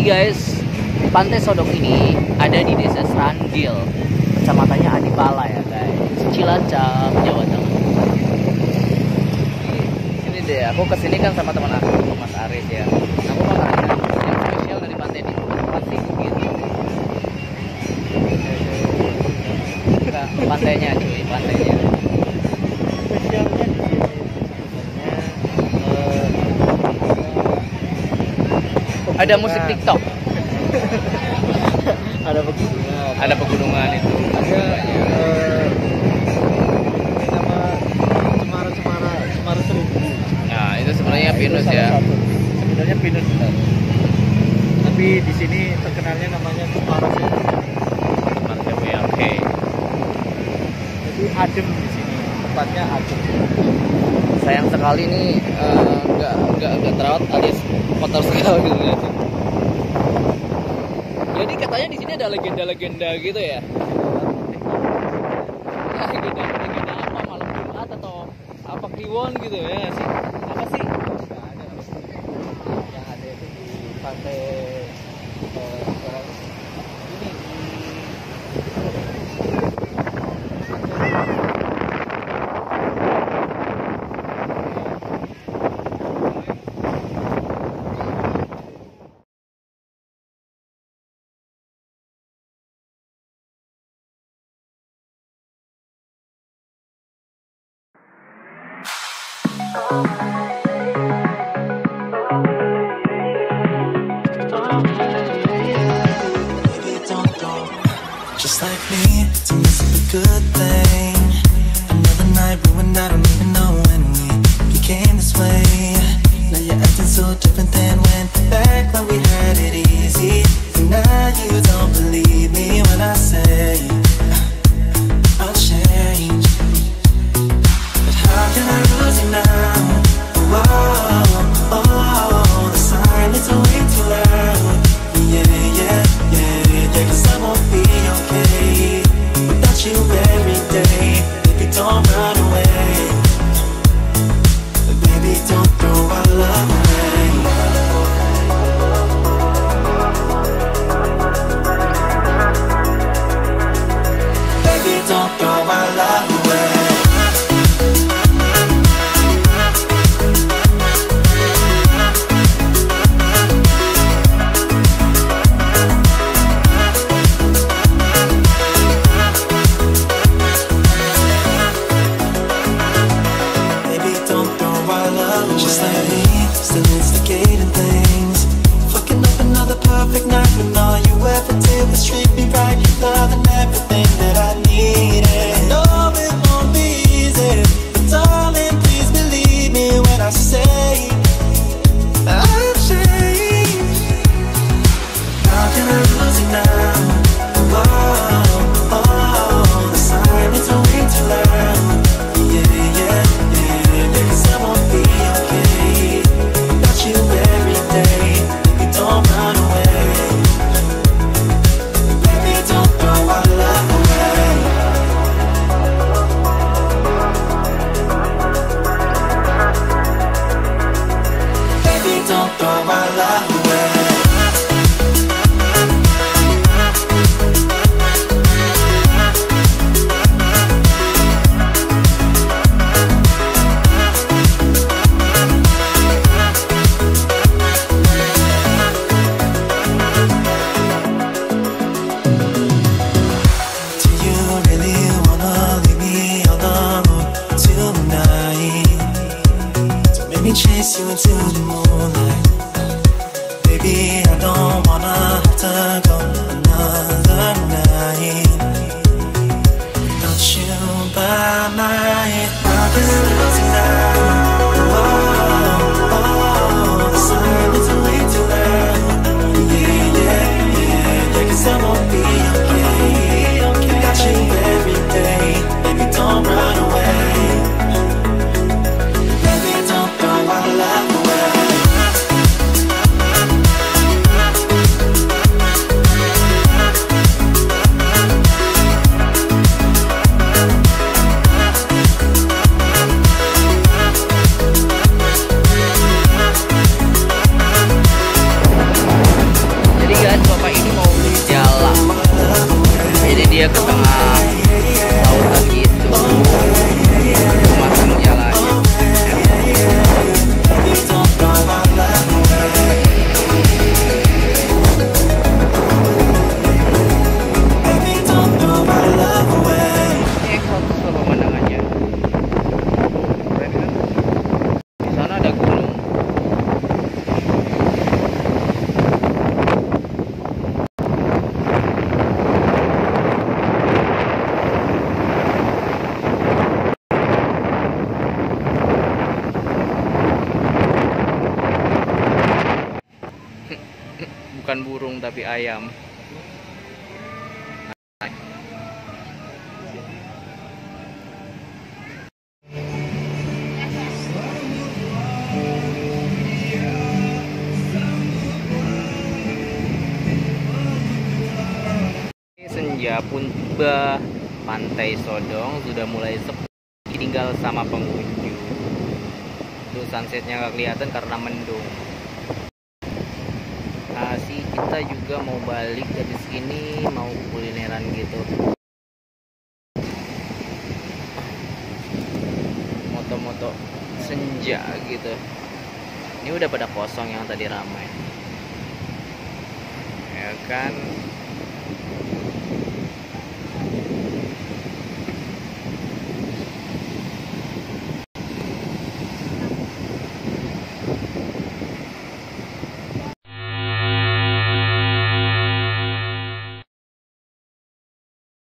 guys, Pantai Sodong ini ada di Desa Serandil, kecamatannya Adipala ya guys, Cilacap, Jawa Tengah. Ini deh, aku kesini kan sama teman aku, Mas Aris ya. Aku mau nanya yang spesial dari pantai ini apa sih gitu? Nah, pantainya cuy, pantainya. Spesialnya di sini sebenarnya Ada musik TikTok. ada pegunungan, Ada pegunungan itu. ada nama cemara seribu. Nah, itu sebenarnya Itu pinus salah ya. satu. Sebenarnya pinus benar. Tapi di sini terkenalnya namanya cemara seribu. Mantap ya, oke. Jadi adem di sini, tempatnya adem. Sayang sekali nih nggak terawat alias kotor sekali gitu ya. Jadi katanya di sini ada legenda-legenda gitu ya. Legenda apa, malam Jumat atau apa kliwon gitu ya sih? Apa sih? Nggak ada. Yang ada itu di pantai sekarang ini Just like me, to miss is a good thing. Another night ruined, I don't even know when we became this way. Now you're acting so different than when back when we had it easy. And now you don't believe me when I say I'll change. But how can I lose you now? Oh, the silence is way too loud. Yeah, 'cause I won't be okay without you every day. Baby, don't run away. Baby, don't throw our love away. Baby, don't throw our love away. Just like me, still instigating things. Fucking up another perfect night when all you ever did was treat me right. You love and everything that I needed. I know it won't be easy, but darling, please believe me when I say I've changed. How can I lose you now? Oh, the silence is way too loud. Yeah, 'cause I won't be okay without you every day. Baby, don't run away. Baby, don't throw our love away. Baby, don't throw our love away. Chase you into the moonlight. Baby, I don't wanna have to go another night without you by my How can I lose you now? Oh, the silence is way too loud. Yeah, 'cause I won't be okay without you every day. Baby, don't run away. Baby, don't throw our love away. tapi ayam. Senja pun tiba, Pantai Sodong sudah mulai sepi, tinggal sama pengunjung. Tuh sunsetnya nggak kelihatan karena mendung. Sih kita juga mau balik dari sini, mau kulineran gitu. Moto-moto senja gitu. Ini udah pada kosong yang tadi ramai. Ya kan?